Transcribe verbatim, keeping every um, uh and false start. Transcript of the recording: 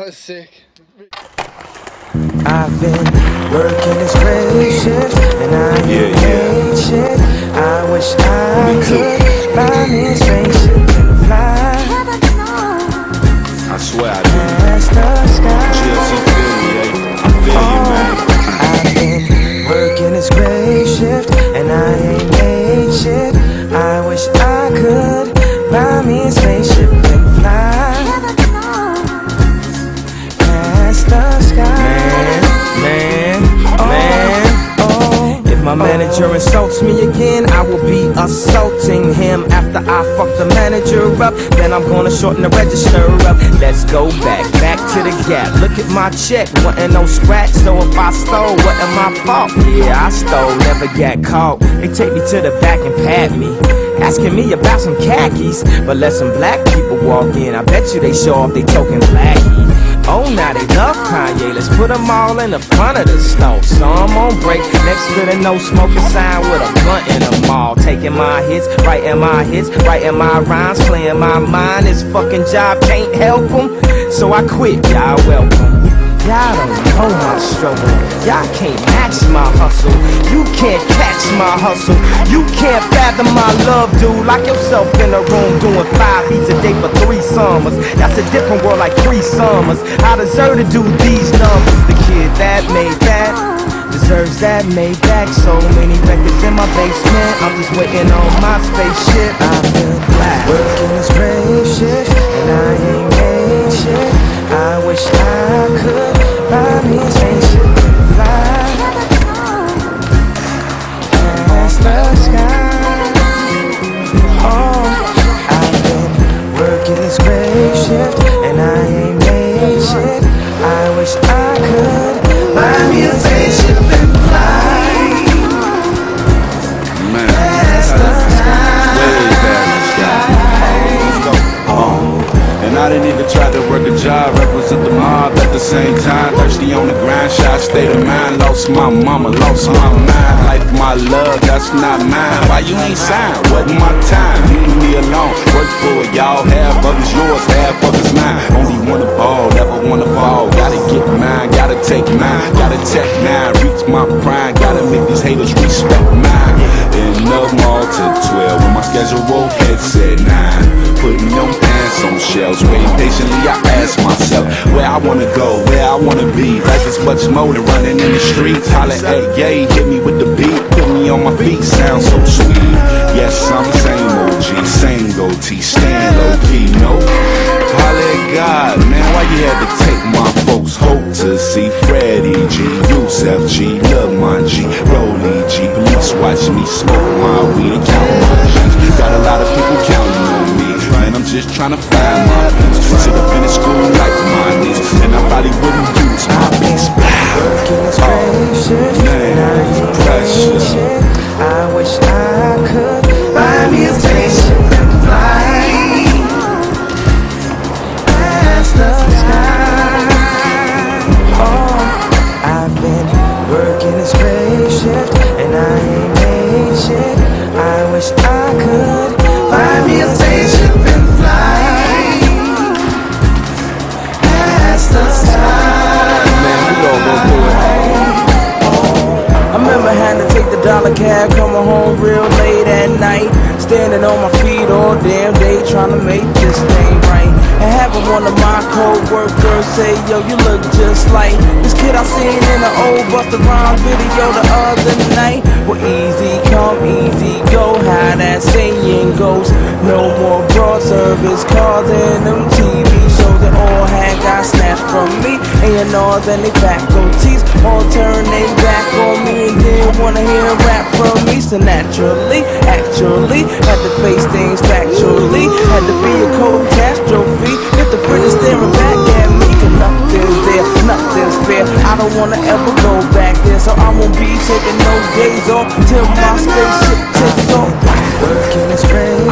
was sick. I've been working this crazy shift and I ain't yeah, yeah. shit. I wish I could buy me a spaceship and fly. I swear I do. Past the sky. G L C feel me, eh? I feel oh, you, man. I've been working this crazy shift and I ain't made shit. I wish I could buy me a spaceship and fly. Past the sky. Man, man, oh. If my manager insults me again, I will be assaulting him. After I fuck the manager up, then I'm gonna shorten the register up. Let's go back, back to the gap. Look at my check, wasn't no scratch. So if I stole, wasn't my fault. Yeah, I stole, never got caught. They take me to the back and pat me, asking me about some khakis. But let some black people walk in, I bet you they show off they token blackie. Oh, now they love Kanye, let's put them all in the front of the store. So I'm on break, next to the no smoking sign with a blunt in the mall. Taking my hits, writing my hits, writing my rhymes, playing my mind. This fucking job can't help them, so I quit, y'all welcome. Y'all don't know my struggle, y'all can't match my hustle. You can't catch my hustle, you can't fathom my love, dude. Lock yourself in a room doing five beats a day for three summers. That's a different world like three summers. I deserve to do these numbers. The kid that made that deserves that made back. So many records in my basement, I'm just waiting on my spaceship. I feel black, working this brave shit, and I ain't made shit. I wish I could buy me a spaceship and fly past the sky. Oh, I've been working this great shift and I ain't made shit. I wish I could buy me a spaceship and fly Man, past the sky. way back in the sky. Oh, and I didn't even try to work a job, represent the mob at the same time. Thirsty on the grind, shy state of mind. Lost my mama, lost my mind. Life, my love, that's not mine. Why you ain't signed? Wasn't my time. Leave me alone. Work for it, y'all. Half of it's yours, half of it's mine. Only wanna ball, never wanna fall. Gotta get mine, gotta take mine. Gotta tech nine, reach my prime. Gotta make these haters respect mine. Enough more to twelve when my schedule had said nine. Putting them pants on shelves, waiting patiently. I ask myself where I wanna go, where I wanna be. Life is much more than running in the streets. Holla at yay, hit me with the beat, put me on my feet, sound so sweet. Yes, I'm the same O G, same goatee, staying low key, no. Holla at God, man, why you had to take my folks' hope to see Freddie G, Yusef G, Love my G, Rolly G. Police watch me smoke my weed and count my G's. Got a lot of people counting on me, and I'm just trying to find my peace. Should have finished school like mine is, and I probably wouldn't use my beats. Oh, man, precious. I wish I could buy me a spaceship and fly past the sky. Oh, I've been working this great shift and I ain't made shit. I wish I could buy me a spaceship and fly past the sky. Man, we all gonna do it. I remember having to take the dollar cab, coming home real late at night, standing on my feet all damn day trying to make this thing right. And having one of my co-workers say, yo, you look just like this kid I seen in an old Busta Rhymes video the other night. Well, easy come, easy go, how that saying goes. No more broad service cars and them T V shows that all had got snatched from me. And you know then they faculties all turn they back on me and didn't wanna hear rap from me. So naturally, actually, had to face things factually. Had to be a cold catastrophe. If the British staring back at me, cause nothing's there, nothing's fair. I don't wanna ever go back there, so I won't be taking no days off till my spaceship takes off. Working is great.